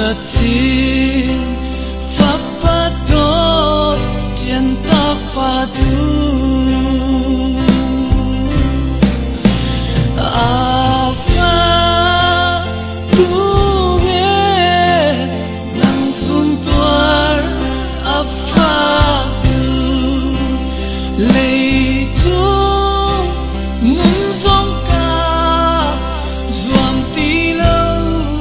thật xin pháp bắt đốt tiền tóc và tu apa tu nghe nang sun tuar apa tu lấy chung muốn giống ca doam tí lâu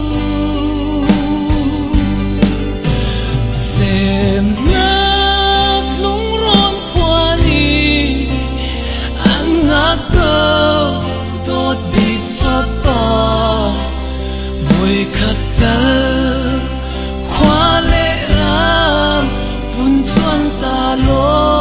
xem nát lung ron qua đi ăn ngã câu tốt biết pháp ba vui khát tơ khóa lệ ram vun chuan ta lo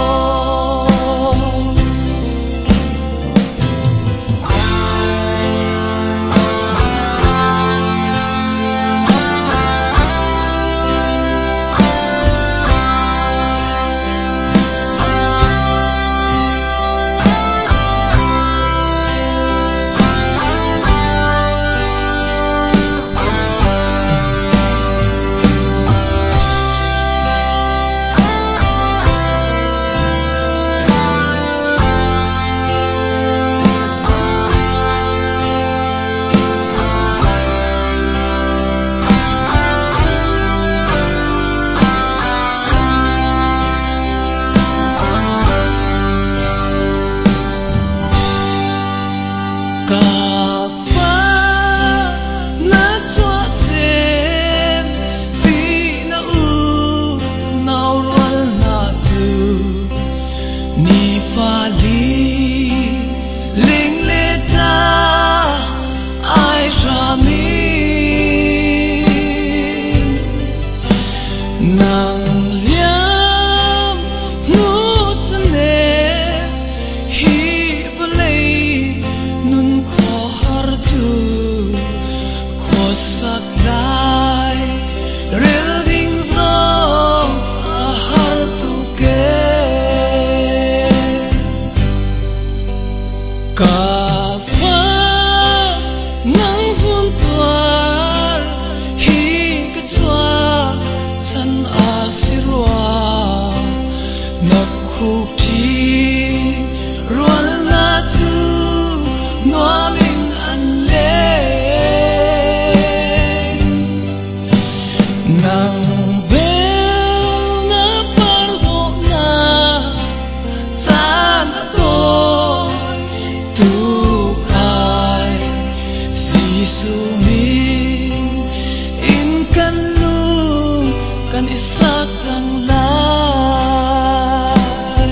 cà phê na chua xem vì na u nao roal na tu ni pha li ling le ta ai ra mi nang liam nu chne hi bulei nun kho har chu kho sak lai rel ding zo a har tu ke ka fa nang sun tuar hi ka chua chan a sirwa na khuk thi roal na tu noa mình ăn lên nang bel na pardo na san ato tu khai si su min in kan lung kan isa tang lai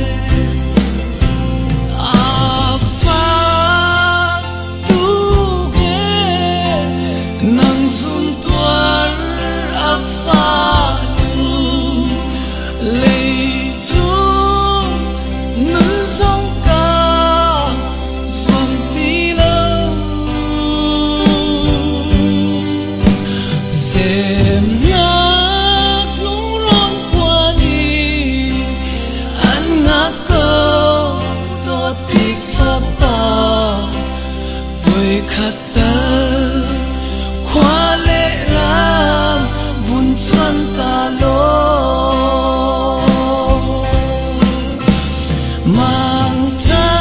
nang sun tuar apa tu lấy chung nun song ca xuân tí lâu xem nát lung ron qua đi ăn ngã câu tốt biết pháp ba vui khát tơ khóa lệ ram vun chuan ta lo mang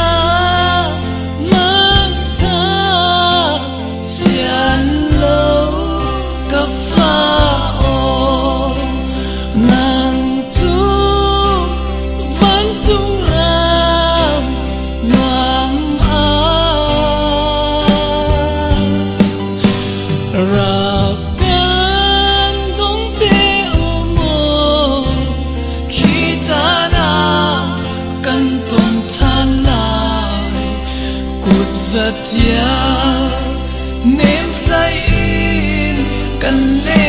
ta xian lâu cà phê ô nàng tu vẫn chung ram nam rakan dong te umo kita na kan tum than lai kut zatia nem lai in kan le